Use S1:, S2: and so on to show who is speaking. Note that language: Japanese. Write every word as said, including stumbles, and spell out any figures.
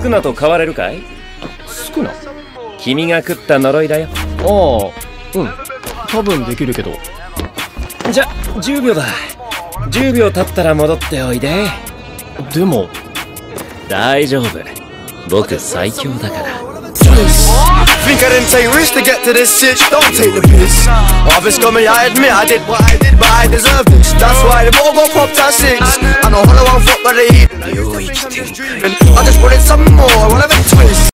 S1: スクナと変われるかい？
S2: スクナ？
S1: 君が食った呪いだよ。
S2: ああ、うん。多分できるけど。
S1: じゃ、じゅうびょうだ。じゅうびょう経ったら戻っておいで。
S2: でも
S1: 大丈夫。僕最強だから。
S3: Think I didn't take risks to get to this shit? Don't take the piss. Harvest coming, I admit I did what I did, but I deserve this. That's why the ball got popped at six. I know hollow one fuck by the heat. I just wanted some more, I wanna have a twist.